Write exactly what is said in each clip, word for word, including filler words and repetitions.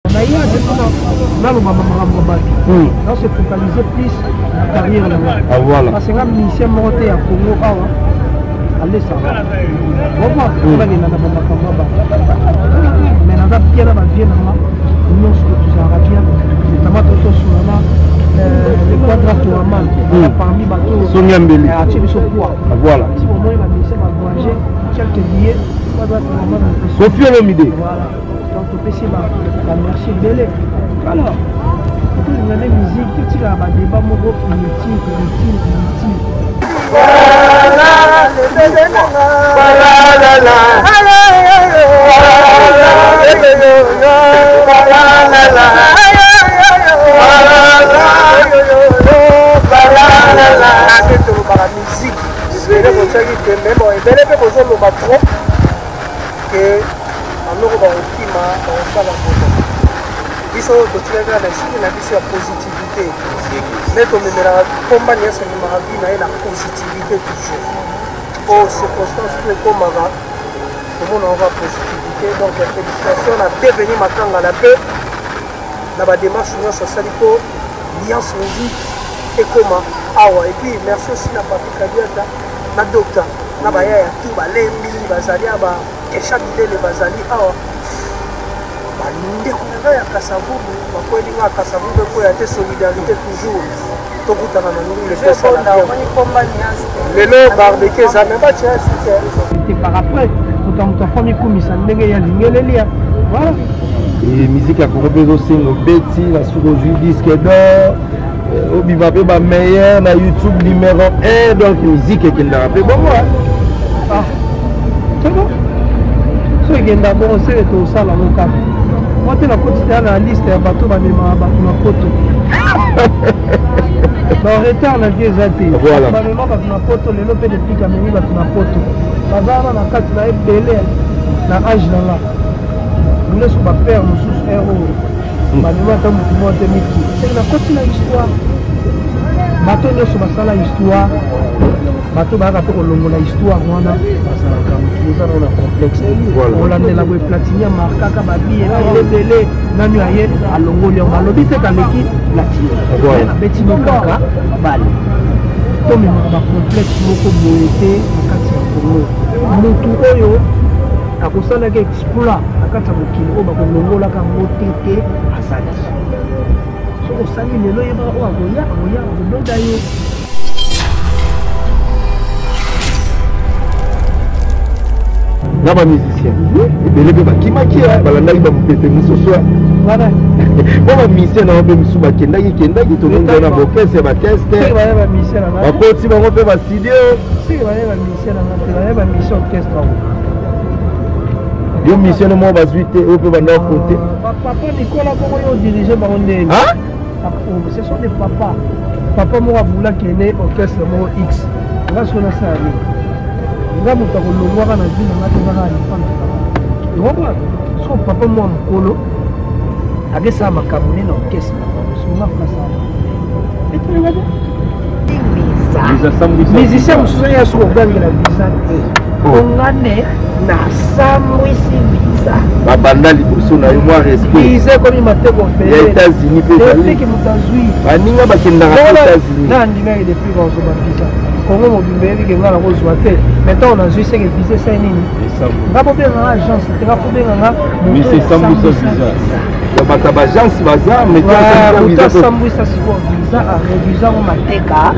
On se focaliser plus la carrière là-bas. Ah voilà. Parce que là, ministère monté à Congo, allez ça va. On va voir comment il y a dans la Bamba. Mais dans la bien la vie, nous sommes tous arabiens, notamment tous sur la les quadratourements parmi bateaux. Sonia Mbeli. Ah voilà. Si au moins la ministère va voyager quelques billets, quadratourements. Sophie Lomide. Voilà. Donc au P C la merci Belé. Alors, tout le monde musique, tout il a un débat mon groupe inutile, inutile, inutile. Voilà, le bébé nana. Voilà la la. Voilà le bébé nana. Voilà la la. Voilà la la. C'est tout par la musique. C'est le concert qui fait même bon et belle peu besoin de battre que en nous on va au climat, on va la photo. Ils sont de tirer la suite la vie sur la positivité. Mais comme on a combat n'y a sur ma vie n'a la positivité toujours. Aux circonstances que comme avant, tout le monde a la positivité. Donc la félicitations a devenu maintenant à la paix. Dans la démarche union sociale pour alliance vie et comment. Ah ouais. Et puis merci aussi à Patrick Kadiata, na docteur, na baya ya tout balembi, bazali aba chaque idée les bazali ah ouais. Balinde kuna ya kasavubu bakweli nga kasavubu ko ya te solidarité toujours tokutana na nous les personnes là le le barbecue ça même pas tiens et par après tout en famille comme ça ndenge ya lingelelia voilà et musique à Congo aussi no beti la souroju disque d'or au bibabe ba meilleur na YouTube numéro un donc musique qui n'a rappelé bon moi ah c'est bon ce qui est d'abord c'est tout ça là mon cap. Moi, tu as la la liste de bateaux qui sont na poto. En retard, la vie est atteinte. Voilà. Les gens qui sont na poto, les gens qui sont na poto. Les gens qui sont na belé, na âge là. Nous sommes pas père, nous sommes héros. Les gens qui sont na poto, c'est la côté de l'histoire. Bateau ne sont pas la histoire. Bateau ba ka ko longo la histoire wana basala ka mutuza na complexe. Voilà ne la boy platinia marka ka babi et belé nanu aye alongo li on alobi te ka leki platine. Voilà beti no kaka bale. Comme ba complexe moko boyete akati ya Congo. Mutu oyo akosala ke exploit akati ya mokili o ba ko longo la ka motete asali. So osali lelo yeba o akoya akoya akoda yo. Naba musicien et belé ba kimaki balanda ba mpepe musoso voilà bon ba musicien na ba musuba kendaki kendaki to ngonga na bokese ba test c'est ba ba musicien na ba koti ba ngope ba studio c'est ba ba musicien na ba mission orchestre yo musicien mo ba zuite o pe ba na côté papa Nicolas comment yo diriger ba onde hein ce sont des papas papa mo abula kene orchestre mo X nga sona ça nga moto akolongwaka na vie nanga te kaka alifanta ekomba so papa mwa mokolo akesala makambo nini na orkestre songa flasala musicien mosusu ya soki ogangela visa te ongane nasambwisi visa babanda liboso na yo mwa respect visa ekomi mateko ya États-Unis mpe ezaliki moto azwi baninga bakendaka na États-Unis na andingaki depuis bazoba visa Congo mobimba yebi nga na kozwa te maintenant on a joué seke visa esa nini nga bobenganga agence te nga bobenganga bato bagence baza moto asambwisa sikoyo visa areduisango mateka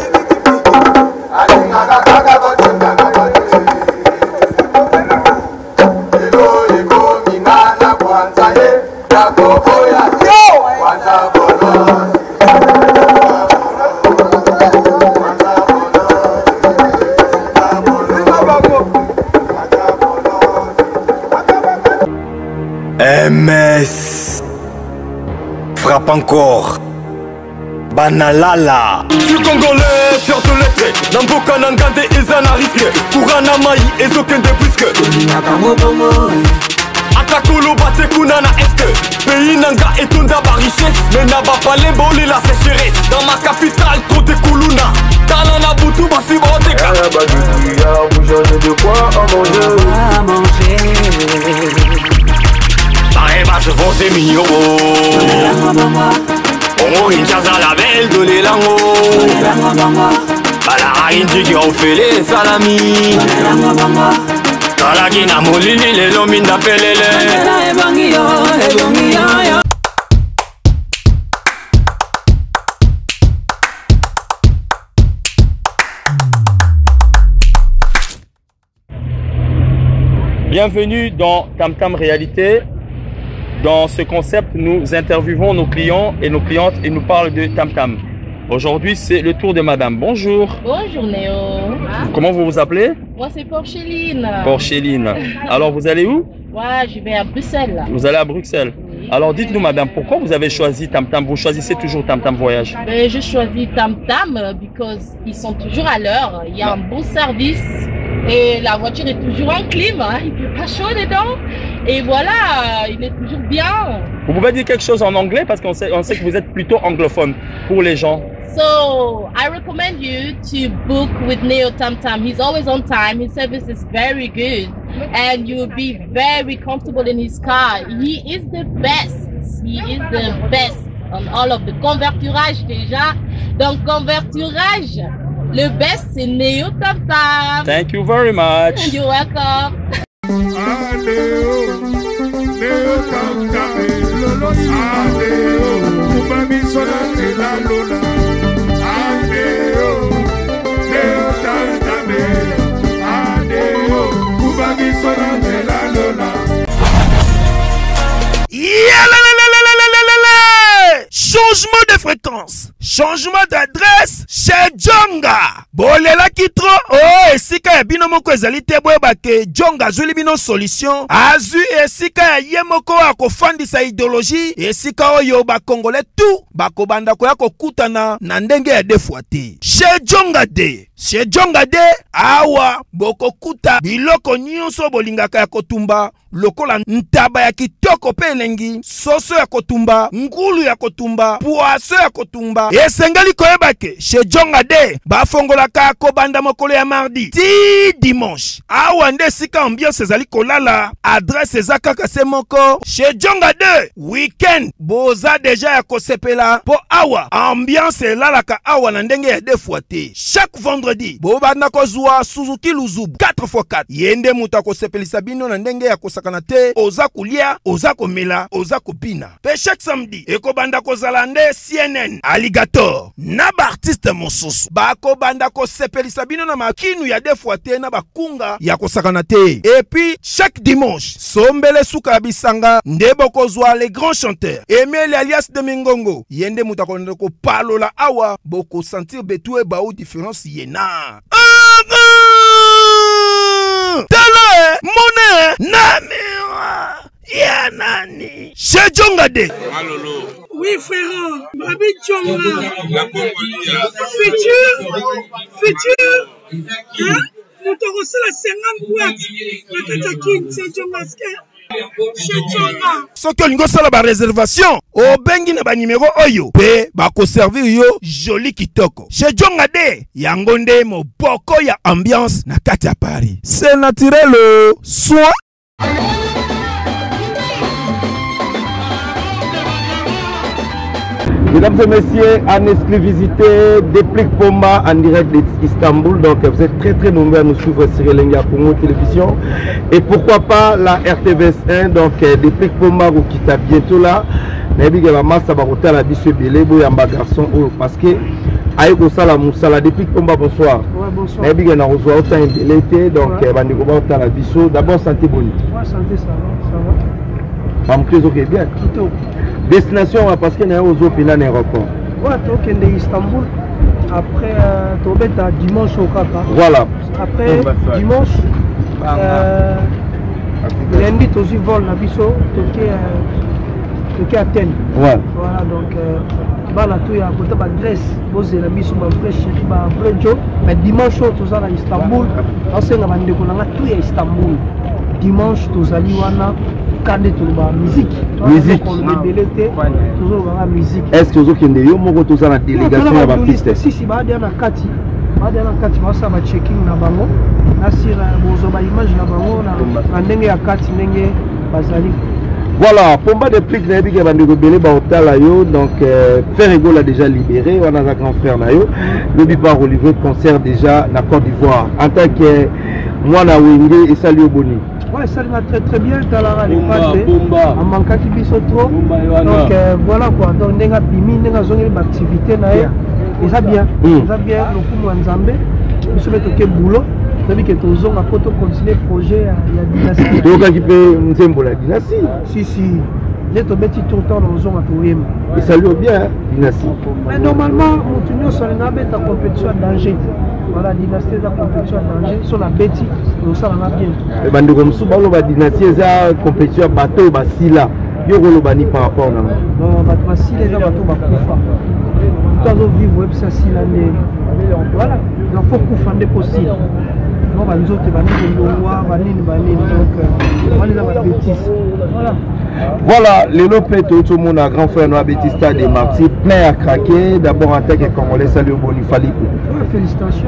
M S frappe encore Banalala. Je suis congolais, fier de l'être. Namboka Nangande ezana risque. Kurana mai ezoken de puisque Atakolo bate kunana est. Pays nanga etonda ba richesse. Mais naba palé bolé la sécheresse. Dans ma capitale trop de kuluna. Tanana butu basi boteka. Y'a pas du tout, y'a vous j'en ai de quoi à manger. À manger. se fonce mignon. On rinjaza la belle de l'élango. À la rinji qui ont fait les salamis. Dans la guina molini les lomines d'apelele. Bienvenue dans Tam Tam Réalité. Dans ce concept, nous interviewons nos clients et nos clientes et nous parlent de Tam Tam. Aujourd'hui, c'est le tour de madame. Bonjour. Bonjour Néo. Comment vous vous appelez? Moi, c'est Porcheline. Porcheline. Alors, vous allez où? Ouais, je vais à Bruxelles. Vous allez à Bruxelles. Oui. Alors, dites-nous madame, pourquoi vous avez choisi Tam Tam? Vous choisissez toujours Tam Tam Voyage? Ben, je choisis Tam Tam parce qu'ils sont toujours à l'heure. Il y a un bon service. Et la voiture est toujours en clim, hein. Il ne fait pas chaud dedans. Et voilà, il est toujours bien. Vous pouvez dire quelque chose en anglais parce qu'on sait, on sait que vous êtes plutôt anglophone pour les gens. So, I recommend you to book with Neo Tam Tam. He's always on time. His service is very good. And you'll be very comfortable in his car. He is the best. He is the best on all of the converturage déjà. Donc, converturage. Le best, c'est Neo Tam Tam. Thank you very much. You're welcome. Ah, Neo, Neo Tam Tam. Ah, Neo, Ubami Sonati la Lola. Ah, Neo, Neo Tam Tam. Ah, Neo, Ubami Sonati la Lola. Yeah, la la la la la la la la. Changement de fréquence, changement d'adresse chez Djonga. Bolela kitro, oh, esika ya bino moko ezali te boyeba ke Djonga azuli bino solution. Azu esika ya ye moko akofandisa idéologie, esika oyo ba Congolais tout bakobanda koya kokutana na ndenge ya defwa te. Chez Djonga de, chez Djonga de, awa bokokuta biloko nyonso bolingaka ya kotumba. Lokola ntaba ya kitoko pe elengi, soso ya kotumba, ngulu ya kotumba, poaso ya kotumba. Esengeli koyeba ke chez Djonga de bafongolaka kobanda mokolo ya mardi ti dimanche. Awa nde sika ambiance ezali kolala, adresse eza kaka se moko. Chez Djonga de weekend boza deja ya kosepela po awa ambiance elalaka awa na ndenge ya defwa te. Chaque vendredi bobanda kozwa Suzuki Luzubu quatre fois quatre. Yende muta kosepelisa bino na ndenge ya kosakana te, oza kulia, oza komela, oza kopina. Pe chaque samedi ekobanda kozala nde C N N Alligator na ba artiste mosusu bako banda kosepelisa bino na makinu ya defwa te na bakunga ya kosakana te. Et puis chaque dimanche sombele suka bisanga nde bokozwa les grands chanteurs Emile alias de Mingongo yende muta konde ko palola awa boko sentir betue ba ou différence yena. Tele mone namira ya nani chez Djonga de. Malolo. Oui frère, Babi Djonga. La Congolia. Futur, futur. Hein? Nous te recevons la cinquante boîtes. La Katakin, c'est Djonga. Chez Djonga. Soki olingo sala ba réservation, o bengi na ba numéro oyo. Pe ba ko servir yo joli kitoko. Chez Djonga de, yango nde moboko ya ambiance na kati ya Paris. C'est naturel, soit. Mesdames et messieurs, en exclusivité, Déplique Pomba en direct d'Istanbul. Donc vous êtes très très nombreux à nous suivre sur Elenga Congo Télévision. Et pourquoi pas la R T V S un. Donc Déplique Pomba vous quitte bientôt là. Mais bien la masse va roter la bise belé boyamba garçon parce que aïko sala musala Déplique Pomba bonsoir. Ouais, bonsoir. Mais bien on reçoit autant l'été donc bandi ko ba la biso. D'abord santé bonne. Ouais, santé ça va, ça va. Femme très OK bien. Tout. Destination parce qu'il y a aux autres dans l'aéroport. Ouais, donc on est Istanbul. Après, euh, tu vas dimanche au Kaka. Voilà. Après, dimanche, euh, lundi, tu as vol à Bisso, tu es à Athènes. Ouais. Voilà, donc, voilà, tu as à côté de la Grèce, tu as mis sur ma vraie chérie, ma vraie job. Mais dimanche, tu es à Istanbul. Parce que tu es à Istanbul. Dimanche, tu es à Liwana. Musique. Musique. Est-ce que vous avez une délégation à Baptiste? Si, si, bah, il y a un kati. Bah, il y a un kati, bah, ça va checking na bango. Là, si vous avez une image na bango, na ndenge ya kati, ndenge bazali. Voilà, Pomba de Plic Nabi qui a bandé rebelle Baotala yo, donc euh, Ferrego l'a déjà libéré, on a un grand frère Nayo, le Bibar Olivier concert déjà dans Côte d'Ivoire. En tant que moi na Wenge et salut au Boni. Ouais, ça va très très bien, Talara les pattes, en manquant qui bise trop. Donc euh, voilà quoi, donc nenga pimi, nenga zongi l'activité nae, et ça bien, ça bien, le coup moi Nzambe, nous sommes toqué boulot. Depuis que tu as continué le projet, il y a dynastie. Tu as qui peut nous la dynastie? Si, si. J'ai tombé tout le temps dans le zone à tout. Et ça lui bien, dynastie. Mais normalement, on continue sur la compétition à danger. Voilà, dynastie de la compétition à danger. Sur la bêtise, nous ça va bien. Et ben, comme ça, la dynastie de la compétition à bateau, si là, il y a un par rapport à nous. Non, bateau, si les gens bateau, bateau, nous vivons ça si l'année. Voilà, il faut qu'on fasse des possibles. Voilà, les lopés, tout le monde a grand frère Noah Bétista des Martyrs, plein à craquer. D'abord en tant que Congolais, salut au Bonifali. Félicitations.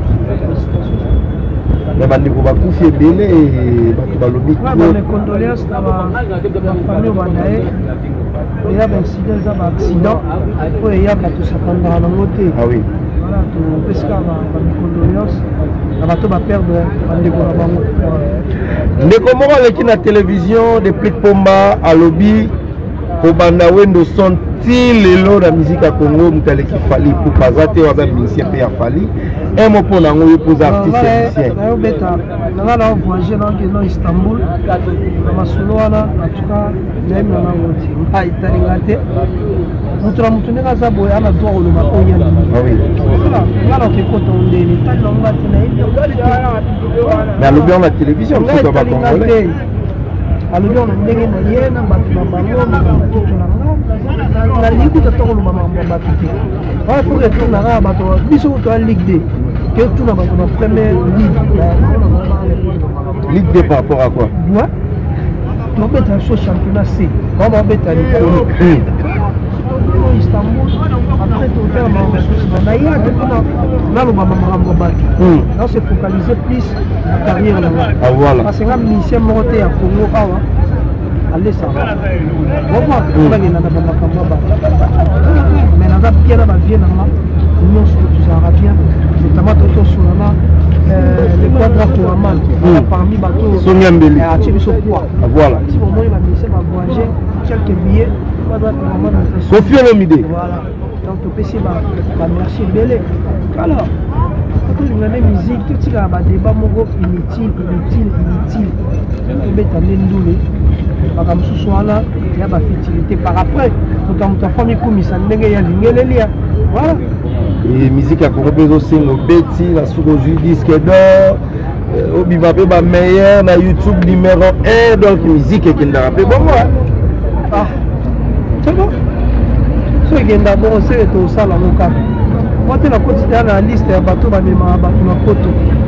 Mais on va confier Bélé et on va lobby. Les condoléances à la famille Wanae. Il y a un accident, il y a un accident. Il y a tout ça pendant la montée. Ah oui. Voilà, tout ce qu'on a des condoléances. On va tout perdre un décoration. Les Comores avec la télévision, des Plic Pomba à lobby, au Bandawendo sont ils les la musique à Congo, nous allons fali pour pas attaquer avec musicien pays à fali. Un mot pour nous pour artistes musiciens. Nous allons voyager dans Istanbul, dans Masoulouana, en tout cas, même dans la route. Ah, Italie, nous sommes tous les gens qui ont droit au Macoya. Ah oui. Voilà, on fait quoi on est l'État de mais à l'objet de la télévision, on ne peut pas congolais. À l'objet on a des moyens, on a la ligue de temps le moment il faut retourner à la biso to ligue D que tout na première ligue ligue D par rapport à quoi ouais tu vas mettre un championnat C on va mettre à l'école Istanbul après tu faire ma naïa là le maman rambo bat là c'est focaliser plus la carrière là ah voilà parce que la mission monter à Congo ah allez ça va voir on va gagner dans la campagne mais on va bien la vie là nous sommes arabiens notamment autour sur là les quadraturaman parmi bateaux Sonyambeli à Tchibiso quoi voilà si au moins la mission va voyager quelques billets quadraturaman Kofi Olomide voilà donc P C va merci Belé alors quand on a la musique tout ça va débat mon inutile inutile inutile on met à l'endoulé par exemple ce soir là il y a ma futilité par après quand on ta famille comme ça ndenge ya lingelela voilà et musique à Congo aussi nos bêtis la sous disque d'or au bibabe ba meilleur na YouTube numéro un donc musique qui n'a rappelé bon moi ah c'est bon ce qui est d'abord c'est tout ça là mon cap moi tu la quotidien la liste ya bateau ba mema bateau na poto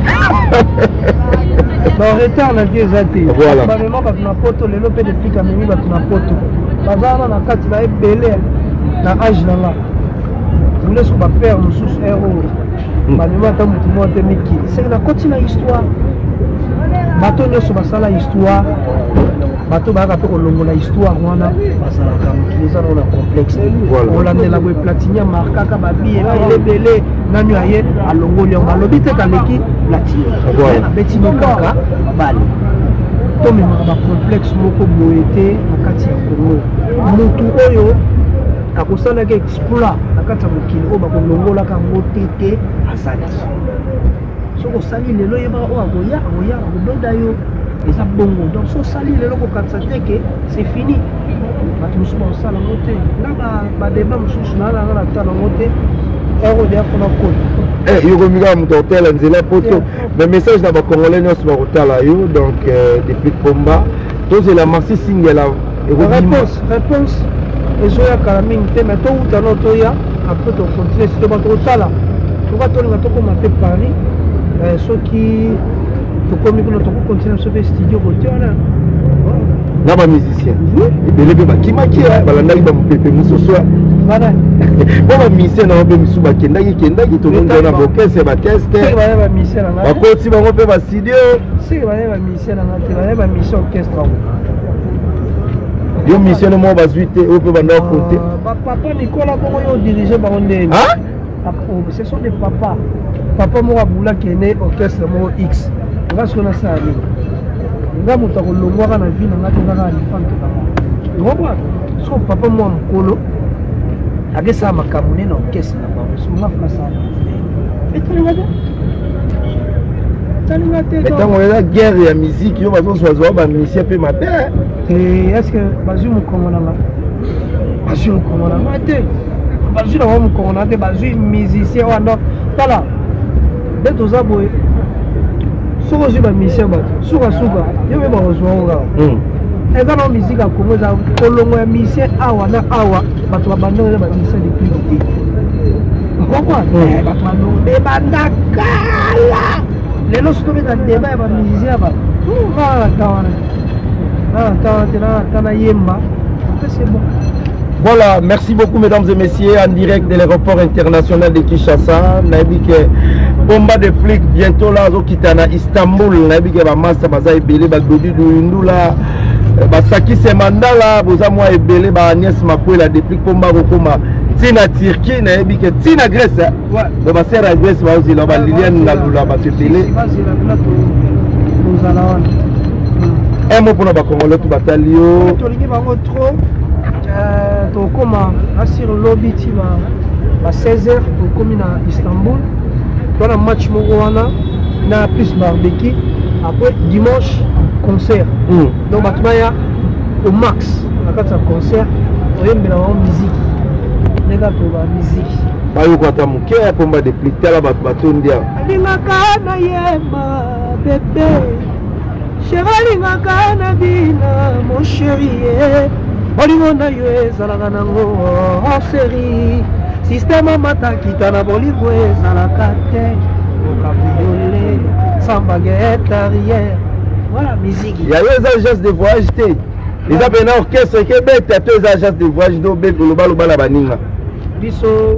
dans retard la vie zati voilà ba mema bateau na poto lelo pe de fika memi bateau na poto bazana na kati ba ebele na âge là là vous laissez pas père nous sous héros ba mema ta mutu mo te miki c'est la continue histoire bateau ne sur basala histoire bateau ba ka pe ko longola histoire wana basala ka mutiliza na complexe voilà on la boy platinium marka ka ba bi e belé nanu aye alongoli on alobi te ka leki platine voilà beti mokaka bali to me ba complexe moko boyete na kati ya Congo mutu oyo akosala ke exploit na kati ya mokili o ba ko longola ka ngotete azati soko sali lelo yeba o akoya akoya akododa yo et ça bongo donc so sali lelo ko katsa teke c'est fini batu musu ba sala ngote na ba ba débat musu na na na ta na ngote ero de afona ko eh yo komiga muto hotel nzela poto mais message na ba congolais nyos ba hotala yo donc depuis Pomba tous la merci single la réponse réponse et zo ya kalaming te mais to uta no to ya après to continuer si to ba to tala to ba to nga to ko mate Paris euh ceux qui to komi ko to continuer sur studio côté on na ba musicien et belé ba kimaki balanda ba mpepe musoso voilà bon ba musicien na ba misu ba kendaki kendaki to monde na orchestre ba test c'est ba ba musicien na ba ko ti ba ngo pe ba studio c'est ba ba musicien na te ba ba musicien orchestre Yo mission de moi bazuite au peut banda compter. Papa Nicolas comment yo diriger par onde. Hein? Ce sont des papas. Papa moi boula qui est né orchestre mo X. On va se connaître ça. Nga muta ko longwa na vie na ngata na alifante na. Ngomba so papa moi mkolo. Agesa makamune na orchestre na ba. So nga fla ça. Et tu regardes? Mais dans la guerre et la musique, il y a des musiciens qui sont est-ce que Bazou me commande là? Bazou me commande là? Bazou me commande là? Bazou musicien ou non? Voilà. Dès que vous avez si vous avez un musicien, si vous avez un musicien, et dans la musique à Congo, vous avez un musicien awa na awa, vous avez un musicien depuis le début. Vous comprenez? Vous avez un musicien. Les gens qui sont dans le débat, ils musiciens. Voilà, merci beaucoup mesdames et messieurs, en direct de l'aéroport international de Kinshasa. Nabi que Pomba de Flic bientôt là, au Kitana Istanbul. Nabi que ba massa baza ebele ba Dodi Douindula, ba Saki Semandala, boza moi ebele ba Agnès Makwela depuis Pomba Rokoma. Tina Turquie, Nabi que Tina Grèce. Ouais. Ba sera à Grèce ba aussi là ba Liliane na lula ba télé. Un mot pour nous Congolais tout batalio. Tolingi bango trop. Euh tokoma asir lobby ti ba ba seize heures tokomi na Istanbul. Voilà match moko wana na plus barbecue. Après dimanche concert. Mm. Donc batmaya au max na kata concert. Oyembela ba musique. Nega to ba musique. Bayo kwa ta muke Pomba de Flic tala ba batondia. Alingaka na yema bébé. Chérie ngaka bina mon chéri bolingo na yo ezalaka nango en série système matakita na bolingo ezalaka te okabuyole samba guitare voilà musique il y a des agences de voyage te les abena orchestre ke bête à deux agences de voyage do be global lo bala baninga biso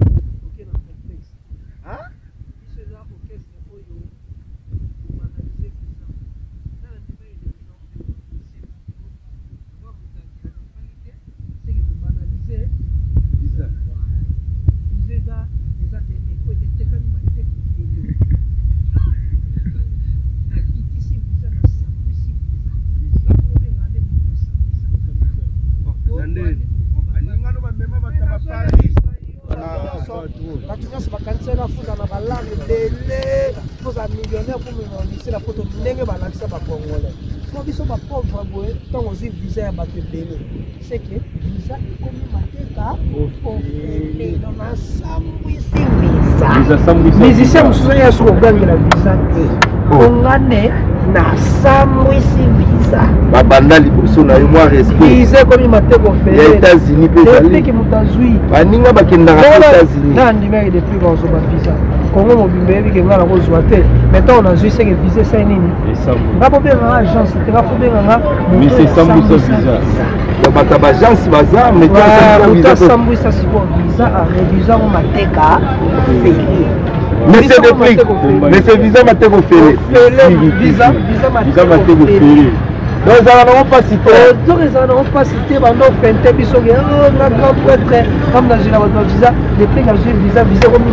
c'est que visa est comme mateka ofele dans ensemble visa musicien mususu ya so bangela visa te ongane na samwisi visa babanda liboso na yo moi respect visa comme mateka ofele les États-Unis depuis que mutazui baninga bakendaka aux États-Unis na ndimé depuis bazo ba visa Congo mobimbe bi kenga na kozwa te maintenant on a vu c'est que visa c'est nini ngabo benga agence te ngabo benga mais c'est samwisi visa bata bagence baza mais ça samwisa siko visa a réduire au mateka ofele mais c'est des prix mais c'est visa mateka ofele visa visa mateka ofele donc ils n'ont pas cité donc ils n'ont pas cité bando fente biso na grand prêtre comme dans une visa des prix dans une visa visa comme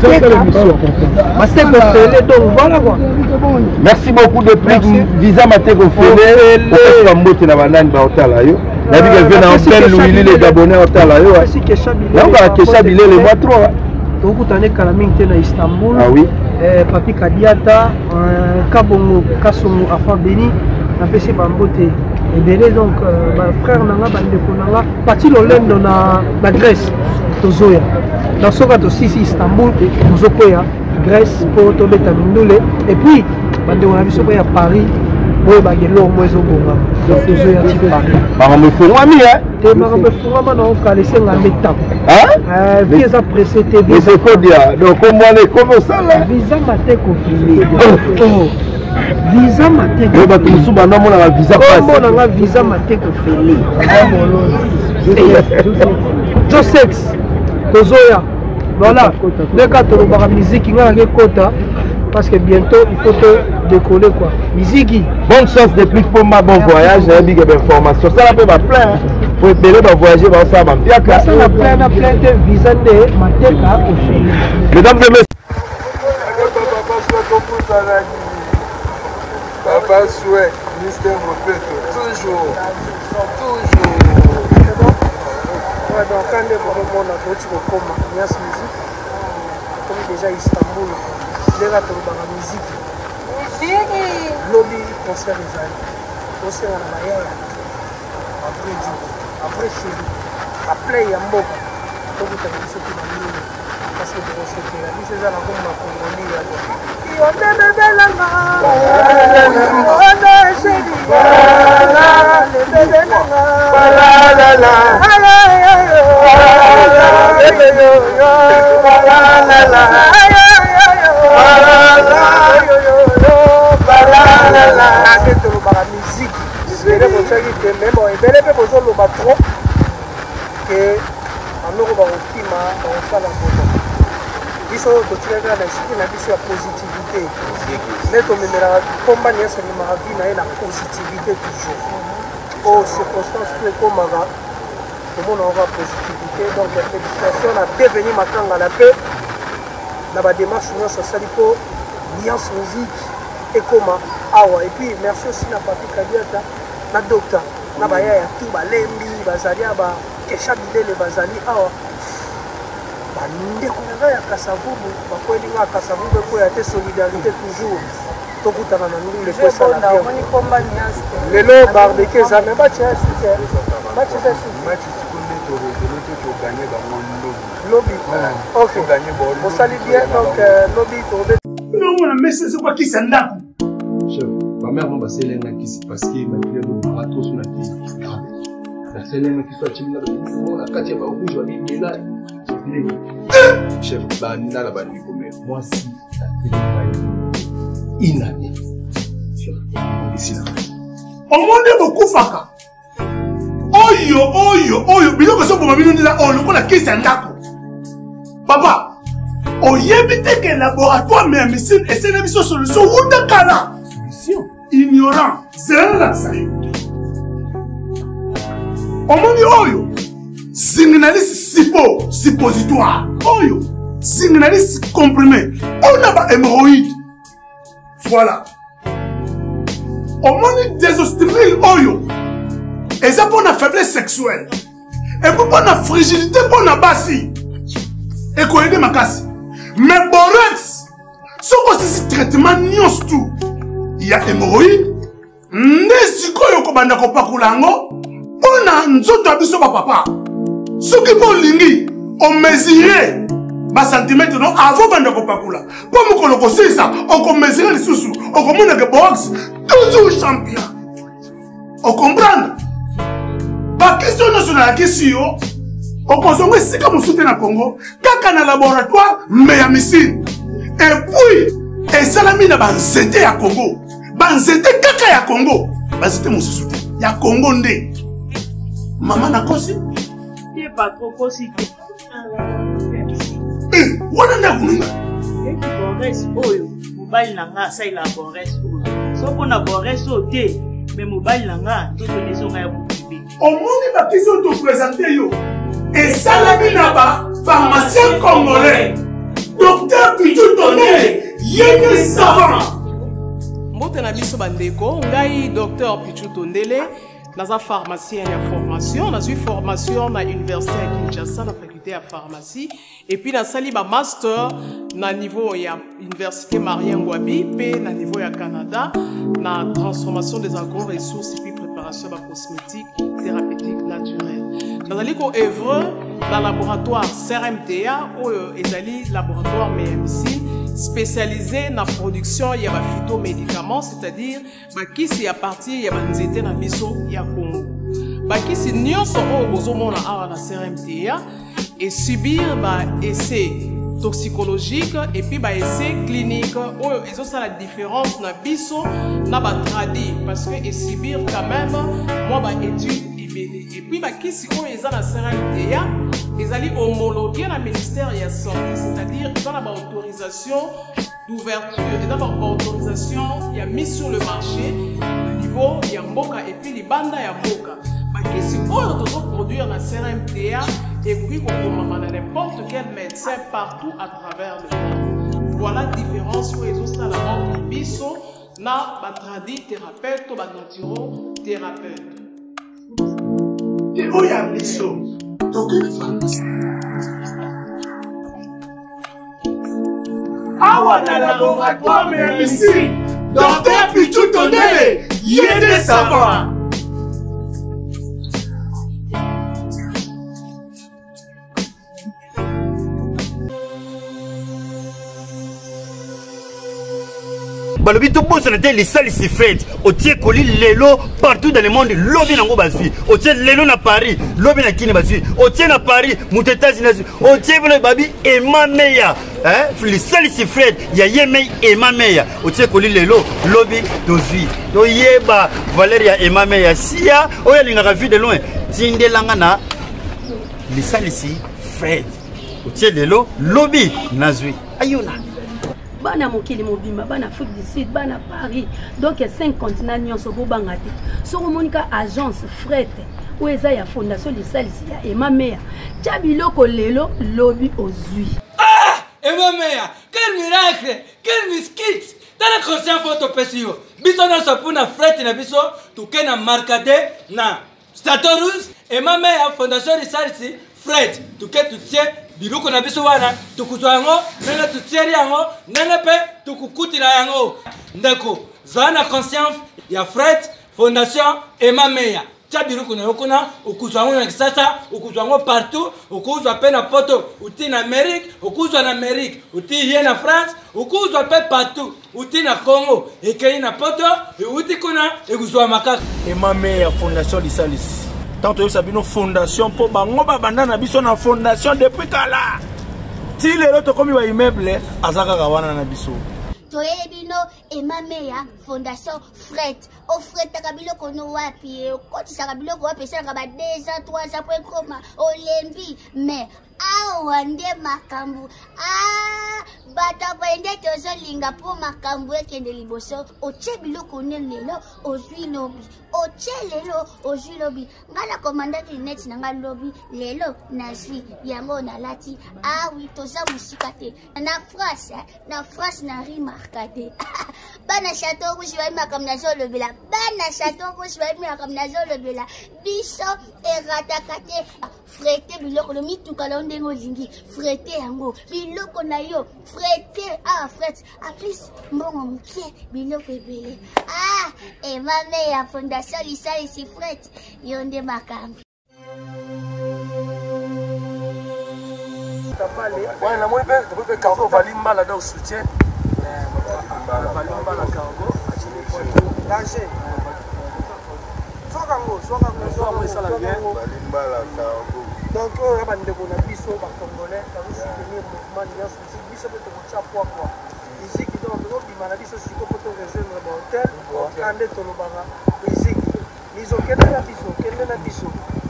mateka ofele donc voilà quoi merci beaucoup de prix visa mateka ofele pour mbote na banani ba otala yo la vie vient en pleine Louis les Gabonais au Talayo. Donc à Kesha Bilé les mois trois. Donc vous tenez Kalaming na Istanbul. Ah oui. Papi Kadiata, Kabongo, Kasongo, Afan Beni, na pesi Bambote. Et belé donc ma frère nanga bandeko nanga parti l'Olendo na na Grèce. Tozoya. Dans ce cas aussi Istanbul, Tozokoya, Grèce pour Tobeta Mindule et puis bandeko na biso à Paris. Oui, bah, il y a l'homme qui est bon. Donc, je vais aller à Paris. Bah, on me fait moi, hein? Et bah, on me fait moi, non, on va laisser un métal. Hein? Visa pressé, T V. Mais c'est quoi dire? Donc, comment on est comme ça, là? Visa maté confilé. Visa maté confilé. Oui, bah, tu me souviens, on a un visa passé. On a un visa maté confilé. Josex, Tozoya. Voilà. Dès que tu as la musique, il y a un quota. Parce que bientôt, il faut que décoller quoi. Musique. Bonne chance depuis Pomba, bon voyage, et big information. Ça peut pas plein. Faut être dans voyager dans ça, bien que ça a plein plein de visa de Mateka au Chili. Mesdames et messieurs. Papa souhait, Mister Mopeto, toujours, toujours. Ouais, donc quand les moments on a d'autres comme Nias Musique, comme déjà Istanbul, les gars de la musique. Lobby concert les amis, concert à la Mayaya, après du, après chez lui, après Yambo, comme vous avez dit ce qui m'a mis, parce que vous recevez la vie, c'est ça la bombe à Congolais. On est bébé là, on est chéri, le bébé là, la la, aïe aïe aïe, bébé yo yo, la la la, aïe aïe aïe, yo yo yo, la la la. Avec le bar musique, c'est le concert qui est même, et bel et bien besoin le bar trop, que en nous on va au climat, on va la photo. Ils sont au tirage d'un esprit, la vision de positivité. Mais comme il y a un combat, il y a la positivité toujours. Aux circonstances que comme on a, tout le monde aura positivité. Donc la félicitations a devenu maintenant à la paix. Dans la démarche, nous avons sali pour l'alliance musique et comment. Et puis merci aussi à Papi Kadiata, à docteur, à Baya, à tout, à Lembi, à Zalia, à Kesha Bidele, à Zali, à ndeko na ya kasavubu bakweli nga kasavubu ko ya te solidarité toujours to kutana na ndu le pesa la bien oni komba nyasi lelo barbecue za me ba tia suke ba tia suke ba tia suke to to to to gagner dans mon lobby OK gagner bon on sali bien donc lobby to non on a messé c'est quoi qui s'endako chef ma mère m'a passé l'un qui s'est parce que malgré le marathon sur la tête la seule qui soit timide on a quatre ba rouge on est là chef banda la bandi comme moi si la télé inane chef ici là au monde beaucoup faka oyo oyo oyo biloko so boma bino ndila o lokola kisa ndako papa oyebite que laboratoire mais médecine et c'est la mission solution ou de kala solution ignorant c'est la ça au monde oyo signaliste sipo suppositoire oyo signaliste comprimé on a pas hémorroïde voilà au moins des ostémil oyo et ça pour la faiblesse sexuelle et pour la fragilité pour la bassi et qu'on aide ma casse mais borex ce que c'est traitement nios tout il y a hémorroïde n'est ko ko banda ko pakulango on a nzoto abiso papa. Ce qui est lingi, on mesure bas centimètres non avant de kopakula. Pour me colocoser ça, on mesure les sous-sous, on commande que box toujours champion. On comprend? Pas question nationale la question. On consomme si comme soutien à Congo, kaka na laboratoire mais à missile. Et puis, et salami na banzete à Congo. Banzete kaka ya Congo. Banzete mon soutien. Ya Congo ndé. Maman na kosi. Pas trop possible. Eh, on a vu. Et qui borès oyo, mobile nanga ça il a borès oyo. So qu'on a borès oté, mais mobile nanga tout les gens a bouclé. Au monde ba qui sont te présenter yo. Et salami naba, pharmacien congolais. Docteur Pichu Tondele, yéne savant. Mbote na biso bandeko, ngai docteur Pichu Tondele. Dans un pharmacien il y a formation, dans une formation à l'université à Kinshasa, dans la faculté de pharmacie, et puis dans sali ba master, dans niveau il y a l'université Marien Ngouabi, puis dans niveau il y a Canada, dans transformation des agro-ressources et puis préparation de cosmétiques thérapeutiques naturelles. Dans les cours œuvre dans le laboratoire C R M T A ou ezali laboratoire médecine spécialisé dans la production il y a des phytomédicaments, c'est-à-dire qui c'est à partir il y a des étés dans biso il y a Congo. Qui c'est nyonso au bozomona à la C R M T A et subir des essais toxicologiques et puis des essais cliniques où ils ont ça la différence dans biso na ba tradi parce que et subir quand même moi ba étude et puis qui c'est où ils ont la C R M T A ils allaient homologuer le ministère de la santé, c'est-à-dire ils ont l'autorisation d'ouverture et d'abord autorisation, il y a mis sur le marché le niveau, il y a Mboka et puis les bandes il y a Mboka. Qui si on doit produire la C R M T A et puis qu'on commande à n'importe quel médecin partout à travers le monde. Voilà la différence où ils ont ça la mort biso na batradi thérapeute ou batantiro thérapeute. Et où y a biso? Donc awa na laboratoire mais ici docteur Pichu Tondele yende savoir. Balobi tout bon c'était les salles ici faites au tiers colis lelo partout dans le monde lobby nango bazui au tiers lelo na Paris lobby na Kini bazui au tiers na Paris muteta zinazi au tiers bino babi ema meya hein les salles ici faites ya yemei ema meya au tiers colis lelo lobby dozui to yeba Valeria ema meya sia oya linga vu de loin tindelanga na les salles ici faites au tiers lelo lobby nazui ayona bana mokili mobimba bana Afrique du Sud bana Paris donc cinq continents nyonso bo bangate soko monika agence fret ou eza ya fondation de salisi ya Emma Meya chabiloko lelo lobby ozui ah Emma Meya quel miracle quel miskit tala conscient photo pesio biso na sopuna fret na biso tukena markade na Statorus Emma Meya fondation de salisi fret tuketu tie biloko na biso wana tukuzwa yango nana tutieri yango nana pe tukukutila yango ndeko zana conscience ya Fred Fondation Emma Meya tia biloko na yokona ukuzwa yango na kisasa ukuzwa yango partout ukuzwa pe na poto uti na Amerique ukuzwa na Amerique uti hier na France ukuzwa pe partout uti na Congo ekei na poto uti kuna ekuzwa makaka Emma Meya Fondation Lisalis. Tant que ça une fondation pour bango babanda na biso na fondation depuis kala. Ti lelo to komi wa immeuble azaka kawana na biso. Toye bino Emma Meya Fondation Fred. O Fred takabilo kono wapi ko ti sakabilo ko wapi saka ba deux ans trois ans pour koma olembi mais awa nde makambu ah bata kwende tozo linga po makambu ekende liboso oche biloko ne lelo ozwi lobi oche lelo ozwi lobi ngala commandant net na nga lobi lelo nazwi yango na lati ah oui toza musika te na France na France na remarqué bana chateau rouge va makam na zo lobela bana chateau rouge va makam na zo lobela biso eratakate frete biloko lo mituka la ndengo zingi frete yango biloko na yo frete ah frete a plus mbongo mke biloko ebele ah Emma Meya Fondation lisali si frete yonde makambi ouais na moi ben de cargo valimba là dans soutien valimba la cargo danger sokango sokango sokango ça la bien valimba la cargo donc on va demander qu'on a biso ba congolais ça veut soutenir mouvement de l'Alliance aussi biso peut te montrer quoi quoi ici qui donc donc il m'a dit ça si peut te rejoindre dans hôtel ande to lo banga ici ils ont quel la biso quel la biso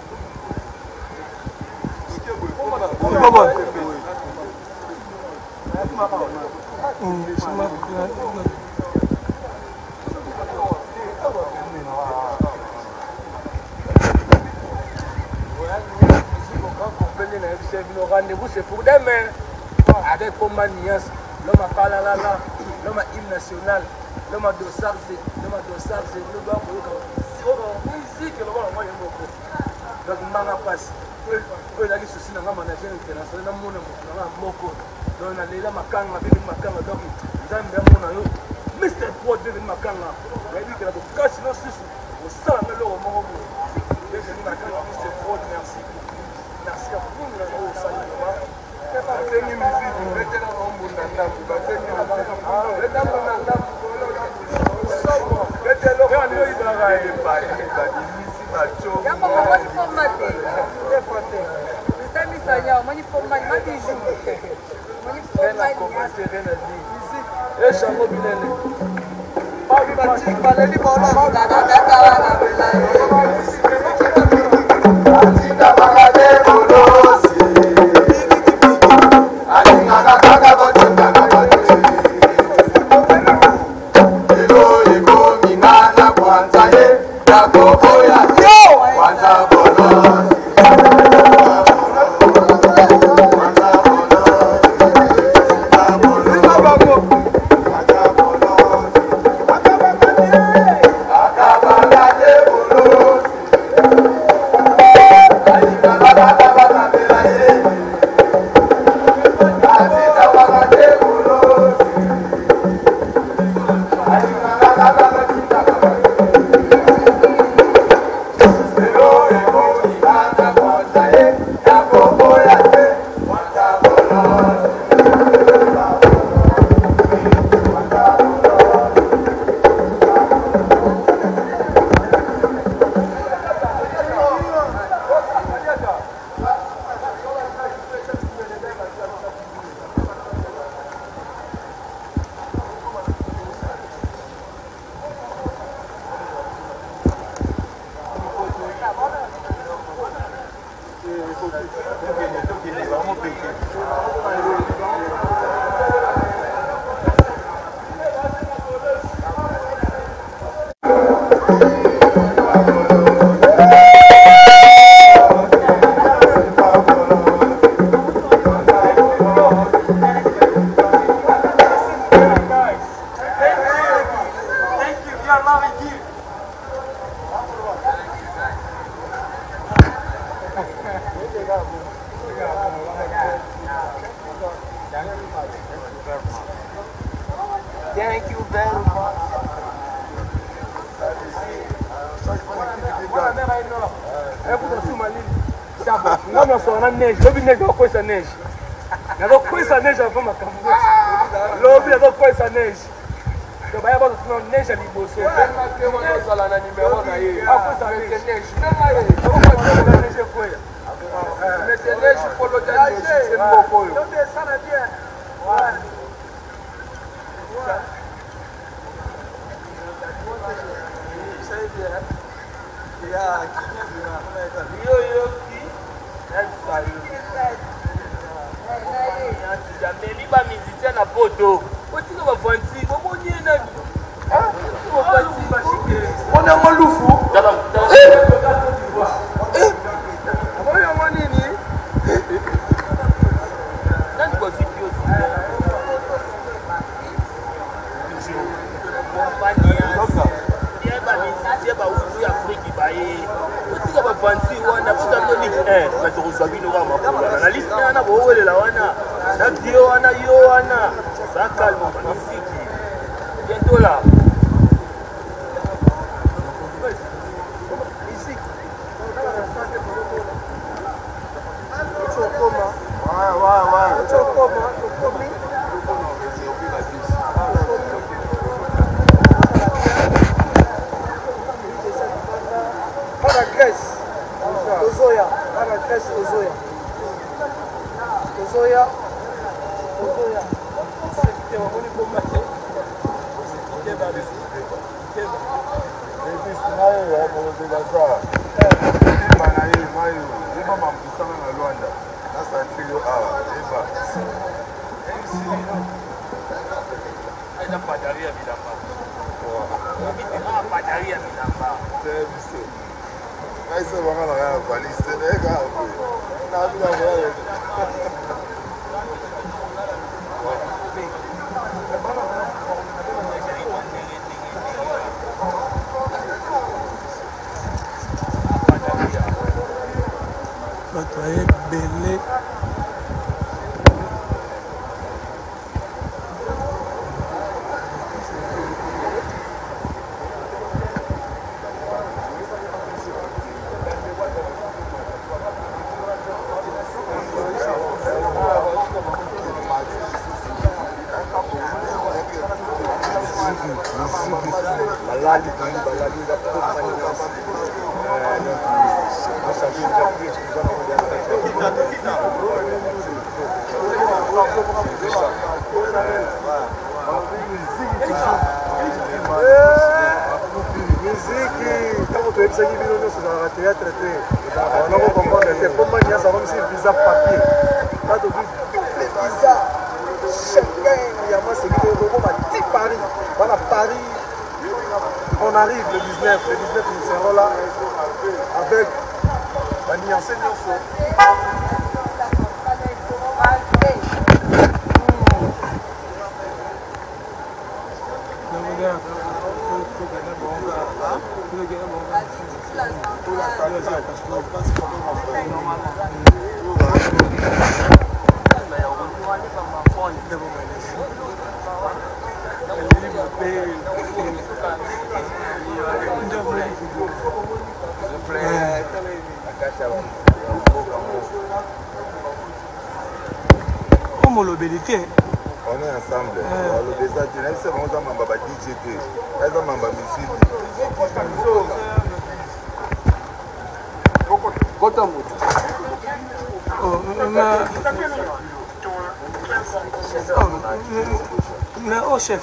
rendez-vous c'est pour demain avec Pomba Nias l'homme a parlé là là l'homme a hymne national l'homme a dossard c'est l'homme a dossard c'est le gars pour le musique le gars moi donc manga passe pour la liste aussi dans un manager international dans mon nom moko donc na lela makanga bébé makanga donc nzambe ya mona yo Mister Pro bébé makanga ya dit que la casse non c'est au sang le moko bébé makanga Mister Pro merci merci à vous là au saluement batengi musique betela ombunda ndambu batengi betela ndambu betela yo ndio ibara ile pale badimisi bacho yamba mama formate les français misami sanya mani formate mani jour mani formate commencer rien à dire ici et chango bilele pas bati baleli bola da da da da bela atinda balade bolosi Thank you very much. Não, não sou na neige. Lobi neige não coisa neige. Não coisa neige a forma como. Lobi não coisa neige. Eu vai botar não neige ali você. Não tem uma coisa lá na número aí. Ah, coisa neige. Não aí. Como coisa neige foi. Mas neige polo de neige. C'est mon pollo. Não tem ça na dia. Meliba musicien na poto. Otika ba vanti, bobo nyena. Ah, bobo vanti bashike. On a malufu. Dala. Eh. Abo ya manini? Nani kwa sipio sipio. Yeba musicien ba uzi Afrique baye. Otika ba vanti wana botato ni eh, na torosa bino ba mapula. Na liste na bo welela wana. Yo wana, yo wana, ça calme, magnifique. Bientôt là. Ici. Ouais, ouais, ouais. Pas la Grèce. Ozoya. Pas la Grèce, Ozoya. Ozoya. Ozoya. C'est un bon combat. C'est pas des. C'est et puis c'est là pour le dégât. Eh, manaï, maï, il m'a m'empêché dans Luanda. Là ça trio ah, et pas. Et ici il n'a pas derrière Milamba. Il n'a pas derrière Milamba. C'est ça. Là c'est vraiment la valise, c'est les gars. On a vu la valise. Batoye belé. Balali, balali, musique, quand tu es sur le théâtre, on va comprendre que comme il y a ça, comme si le visa papier. Quand tu dis visa, chacun, il y a moi, c'est que on va dire Paris. Voilà, Paris. On arrive le dix-neuf, le dix-neuf nous serons là avec Bani enseignant Comment l'obédité? On est ensemble. Le désagréable, c'est vraiment un membre D J T. C'est un membre musique. Mais oh chef.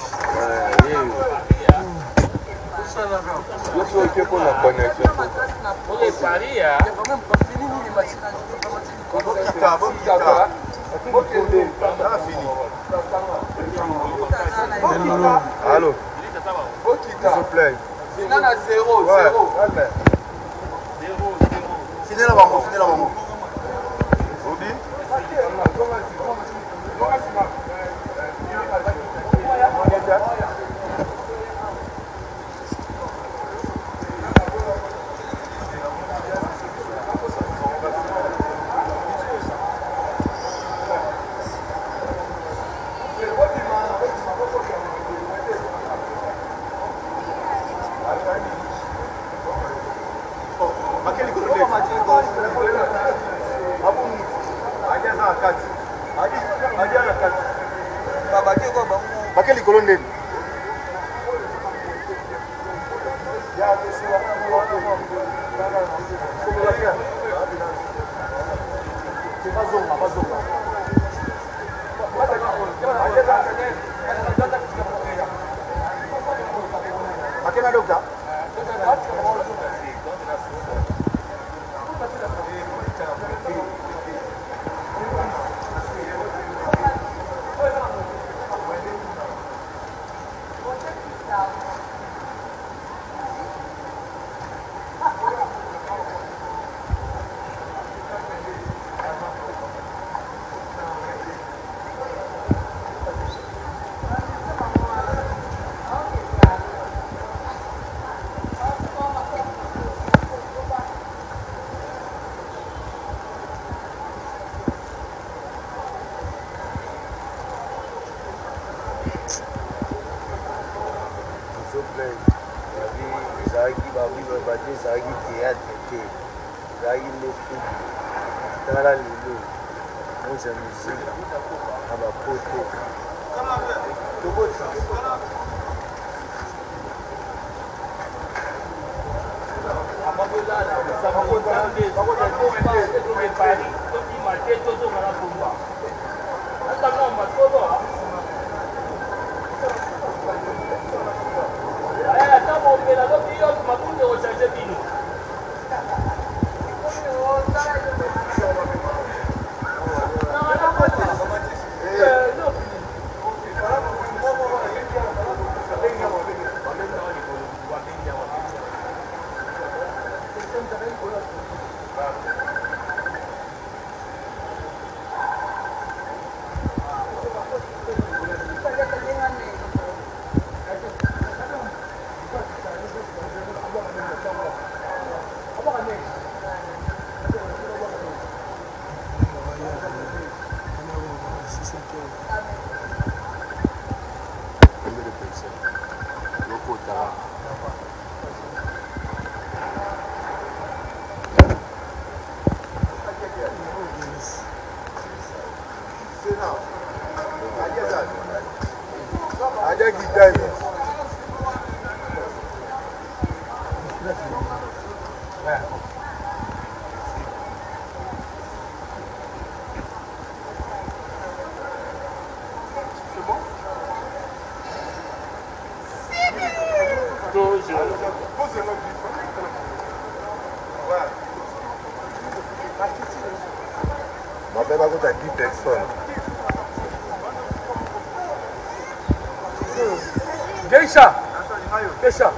Je suis OK pour la connexion. On est Paris, hein? Allô. S'il vous plaît. Final à zéro, ouais. zéro. Zéro, zéro. Final à maman, final à maman. Obi. Bakeli Colonel. Akena dokta. Geisha. Geisha.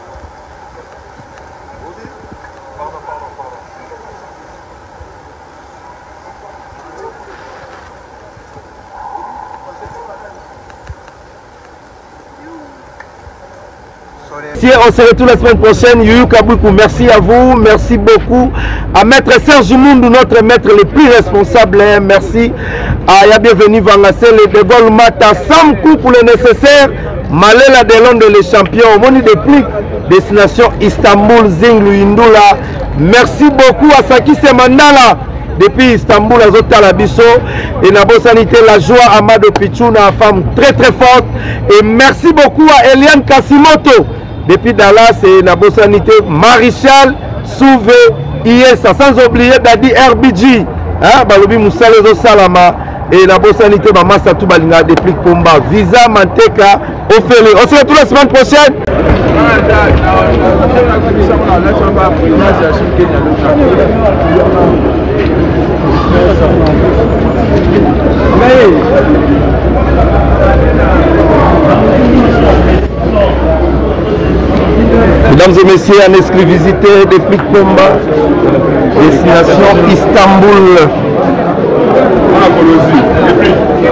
Si on se retrouve la semaine prochaine, Youyou Kaboukou, merci à vous, merci beaucoup à Maître Serge Mundu, notre maître le plus responsable, merci à ya bienvenue Vangassel et de Gaulle Mata, sans coup pour le nécessaire, Malela Delonde les champions, Moni depuis destination Istanbul, Zinglu Indula, merci beaucoup à Saki Semandala, depuis Istanbul, à Zota Labiso, et Nabo Sanité, la joie, Amado Pichouna, femme très très forte, et merci beaucoup à Eliane Kasimoto, depuis Dallas, et Nabo Sanité, Marichal, Souvé, I S A, sans oublier Dadi R B G, hein, Balobi Moussalezo Salama, et Nabo Sanité, Mamasa Toubalinga, depuis Pomba, Visa, Manteka, Ophélie. On se retrouve la semaine prochaine. Ah, Mesdames et messieurs, en exclusivité de Flic Pomba, destination Istanbul.